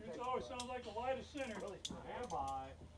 It always sounds like the lightest center. Really? Stand by.